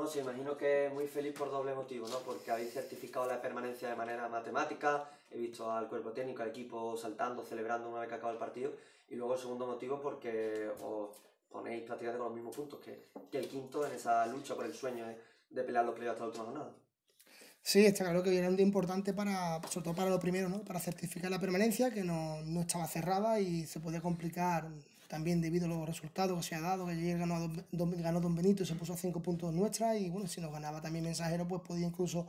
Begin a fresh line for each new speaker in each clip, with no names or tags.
No, sí, imagino que muy feliz por doble motivo, ¿no? Porque habéis certificado la permanencia de manera matemática, he visto al cuerpo técnico, al equipo saltando, celebrando una vez que acaba el partido, y luego el segundo motivo porque os ponéis prácticamente con los mismos puntos que el quinto en esa lucha por el sueño de pelear los playoffs hasta la última jornada.
Sí, está claro que hoy era un día importante para, sobre todo para lo primero, ¿no? Para certificar la permanencia, que no estaba cerrada y se podía complicar también debido a los resultados que se ha dado, que ayer ganó Don Benito y se puso a 5 puntos nuestra y bueno, si nos ganaba también Mensajero, pues podía incluso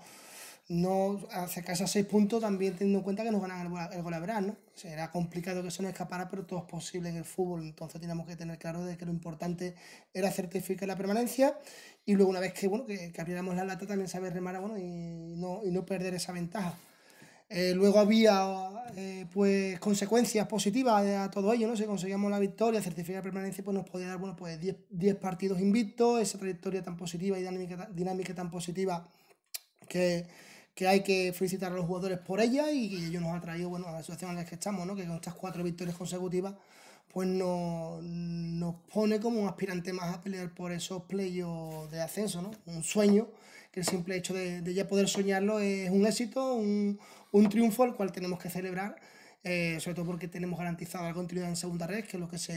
no acercarse a 6 puntos, también teniendo en cuenta que nos ganan el goleador, ¿no? O sea, era complicado que eso no escapara, pero todo es posible en el fútbol, entonces teníamos que tener claro de que lo importante era certificar la permanencia y luego una vez que, bueno, que abriéramos la lata también saber remar, bueno, y no perder esa ventaja. Luego había pues consecuencias positivas a todo ello, ¿no? Si conseguíamos la victoria, certificar la permanencia, pues nos podía dar, bueno, pues 10 partidos invictos, esa trayectoria tan positiva y dinámica tan positiva que, que hay que felicitar a los jugadores por ella y que ello nos ha traído, bueno, a la situación en la que estamos, ¿no? Que con estas 4 victorias consecutivas pues nos pone como un aspirante más a pelear por esos playoffs de ascenso, ¿no? Un sueño que el simple hecho de ya poder soñarlo es un éxito, un triunfo al cual tenemos que celebrar, sobre todo porque tenemos garantizada la continuidad en segunda red, que es lo que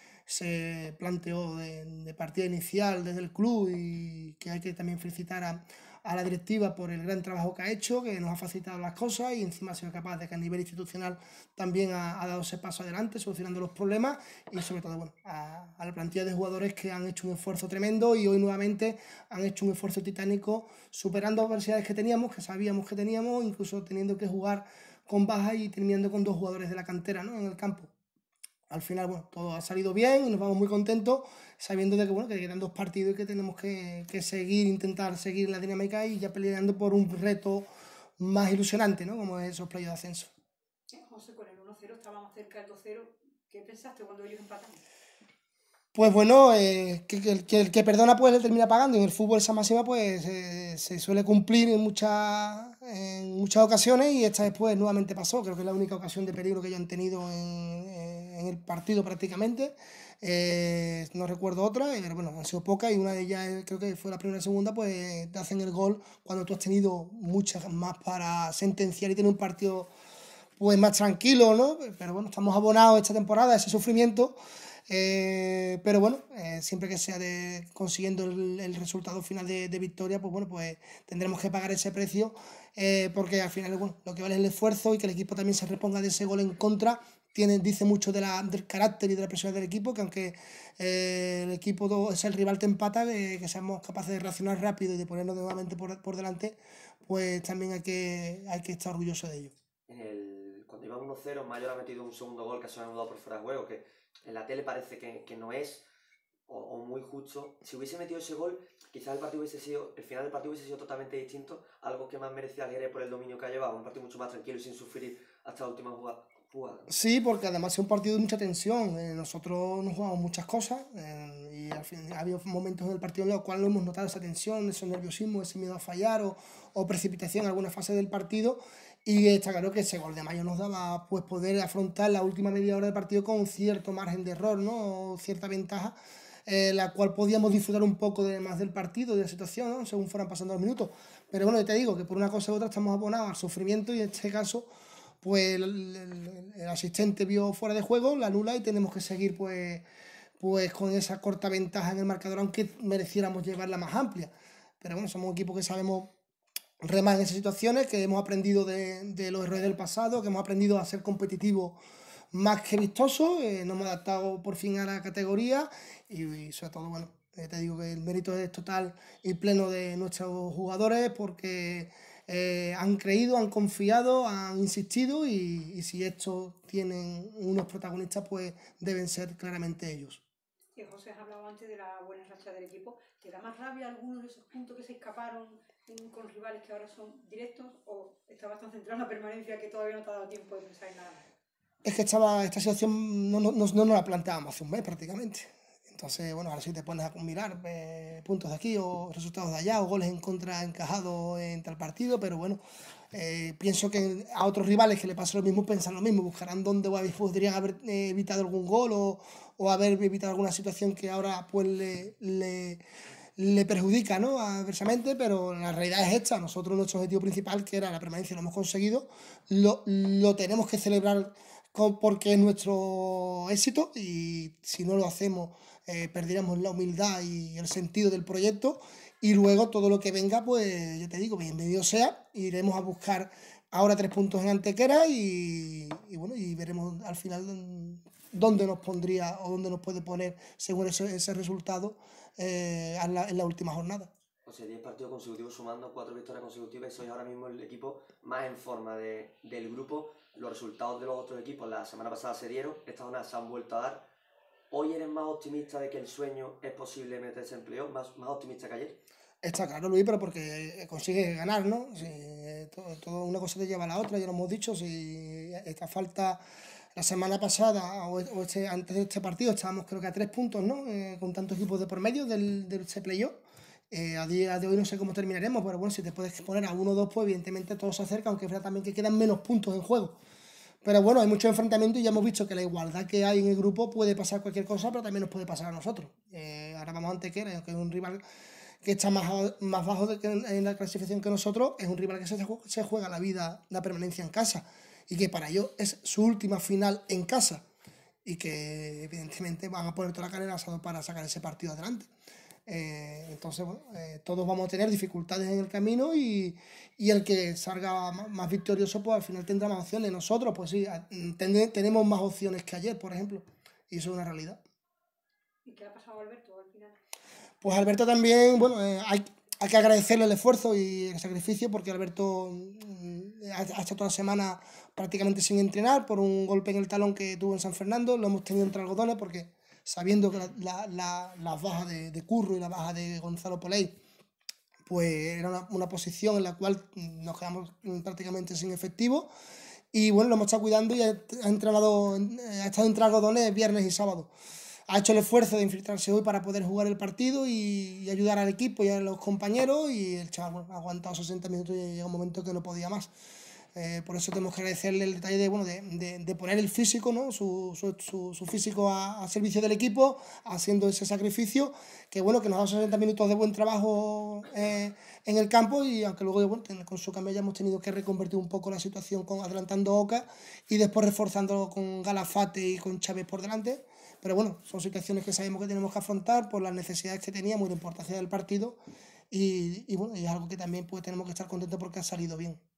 se planteó de partida inicial desde el club y que hay que también felicitar a la directiva por el gran trabajo que ha hecho, que nos ha facilitado las cosas y encima ha sido capaz de que a nivel institucional también ha dado ese paso adelante, solucionando los problemas y sobre todo bueno, a la plantilla de jugadores que han hecho un esfuerzo tremendo y hoy nuevamente han hecho un esfuerzo titánico superando adversidades que teníamos, que sabíamos que teníamos, incluso teniendo que jugar con baja y terminando con 2 jugadores de la cantera, ¿no? En el campo. Al final, bueno, todo ha salido bien y nos vamos muy contentos sabiendo de que, bueno, que quedan 2 partidos y que tenemos que seguir, intentar seguir la dinámica y ya peleando por un reto más ilusionante, ¿no? Como es esos playoffs de ascenso.
José, con el 1-0 estábamos cerca del 2-0. ¿Qué pensaste cuando ellos empataron?
Pues bueno, el que perdona pues le termina pagando. En el fútbol esa máxima pues se suele cumplir en muchas ocasiones y esta vez pues nuevamente pasó. Creo que es la única ocasión de peligro que ellos han tenido en el partido prácticamente. No recuerdo otra, pero bueno, han sido pocas y una de ellas creo que fue la primera y segunda, pues te hacen el gol cuando tú has tenido muchas más para sentenciar y tener un partido pues más tranquilo, ¿no? Pero bueno, estamos abonados esta temporada a ese sufrimiento. Pero bueno, siempre que sea consiguiendo el resultado final de victoria, pues bueno, pues tendremos que pagar ese precio, porque al final, bueno, lo que vale es el esfuerzo y que el equipo también se reponga de ese gol en contra. Dice mucho del carácter y de la presión del equipo, que aunque el equipo es el rival te empata, que seamos capaces de reaccionar rápido y de ponernos nuevamente por delante, pues también hay que estar orgulloso de ello.
Cuando iban 1-0, Mayor ha metido un segundo gol que se ha anulado por fuera de juego, que en la tele parece que no es, o muy justo. Si hubiese metido ese gol, quizás el final del partido hubiese sido totalmente distinto, algo que más merecía Jerez por el dominio que ha llevado, un partido mucho más tranquilo y sin sufrir hasta la última jugada.
Sí, porque además es un partido de mucha tensión. Nosotros nos jugamos muchas cosas y al fin ha habido momentos en el partido en los cuales hemos notado esa tensión, ese nerviosismo, ese miedo a fallar o precipitación en alguna fase del partido. Y está claro que ese gol de Mayo nos daba pues poder afrontar la última media hora del partido con un cierto margen de error, ¿no? O cierta ventaja, la cual podíamos disfrutar un poco más del partido, de la situación, ¿no? Según fueran pasando los minutos. Pero bueno, te digo que por una cosa u otra estamos abonados al sufrimiento y en este caso pues el asistente vio fuera de juego, la anula y tenemos que seguir pues con esa corta ventaja en el marcador, aunque mereciéramos llevarla más amplia. Pero bueno, somos un equipo que sabemos remar en esas situaciones, que hemos aprendido de los errores del pasado, que hemos aprendido a ser competitivos más que vistosos, nos hemos adaptado por fin a la categoría y sobre todo, bueno, te digo que el mérito es total y pleno de nuestros jugadores porque han creído, han confiado, han insistido y si estos tienen unos protagonistas, pues deben ser claramente ellos.
José has hablado antes de la buena racha del equipo. ¿Te da más rabia algunos de esos puntos que se escaparon con rivales que ahora son directos o estabas tan centrado en la permanencia que todavía no te ha dado tiempo de pensar en nada más?
Es que esta situación no nos la planteábamos hace un mes prácticamente. Entonces, bueno, ahora sí te pones a mirar puntos de aquí o resultados de allá o goles en contra encajados en tal partido, pero bueno, pienso que a otros rivales que le pasa lo mismo piensan lo mismo, buscarán dónde podrían haber evitado algún gol o haber evitado alguna situación que ahora pues le perjudica, ¿no? Adversamente, pero la realidad es esta. Nosotros nuestro objetivo principal, que era la permanencia, lo hemos conseguido, lo tenemos que celebrar porque es nuestro éxito y si no lo hacemos perderemos la humildad y el sentido del proyecto y luego todo lo que venga, pues yo te digo, bienvenido sea, iremos a buscar ahora 3 puntos en Antequera y bueno, y veremos al final dónde nos pondría o dónde nos puede poner según ese resultado en la última jornada.
O sea, 10 partidos consecutivos sumando 4 victorias consecutivas y sois ahora mismo el equipo más en forma del grupo. Los resultados de los otros equipos la semana pasada se dieron, esta jornada se han vuelto a dar. ¿Hoy eres más optimista de que el sueño es posible meterse en playoff? ¿Más optimista que ayer?
Está claro, Luis, pero porque consigue ganar, ¿no? Si, todo una cosa te lleva a la otra, ya lo hemos dicho, si esta falta la semana pasada antes de este partido estábamos creo que a 3 puntos, ¿no? Con tantos equipos de por medio del este playoff. A día de hoy no sé cómo terminaremos, pero bueno, si te puedes poner a 1 o 2, pues evidentemente todo se acerca, aunque es verdad también que quedan menos puntos en juego. Pero bueno, hay muchos enfrentamientos y ya hemos visto que la igualdad que hay en el grupo puede pasar cualquier cosa, pero también nos puede pasar a nosotros. Ahora vamos a Antequera, que es un rival que está más bajo en la clasificación que nosotros, es un rival que se juega la vida, la permanencia en casa, y que para ellos es su última final en casa, y que evidentemente van a poner toda la carne en el asador para sacar ese partido adelante. Entonces, bueno, todos vamos a tener dificultades en el camino y el que salga más victorioso, pues al final tendrá más opciones. Nosotros, pues sí, tenemos más opciones que ayer, por ejemplo, y eso es una realidad.
¿Y qué ha pasado a Alberto al final?
Pues Alberto también, bueno, hay que agradecerle el esfuerzo y el sacrificio porque Alberto ha estado toda la semana prácticamente sin entrenar por un golpe en el talón que tuvo en San Fernando. Lo hemos tenido entre algodones porque sabiendo que las bajas de Curro y la baja de Gonzalo Poley, pues era una posición en la cual nos quedamos prácticamente sin efectivo. Y bueno, lo hemos estado cuidando y ha estado entre algodones viernes y sábado. Ha hecho el esfuerzo de infiltrarse hoy para poder jugar el partido y ayudar al equipo y a los compañeros y el chaval bueno, ha aguantado 60 minutos y llega un momento que no podía más. Por eso tenemos que agradecerle el detalle de poner el físico, ¿no? su físico a servicio del equipo, haciendo ese sacrificio, que bueno, que nos ha dado 60 minutos de buen trabajo en el campo y aunque luego bueno, con su cambio ya hemos tenido que reconvertir un poco la situación adelantando Oca y después reforzándolo con Galafate y con Chávez por delante. Pero bueno, son situaciones que sabemos que tenemos que afrontar por las necesidades que teníamos y la importancia del partido y bueno, y es algo que también pues, tenemos que estar contentos porque ha salido bien.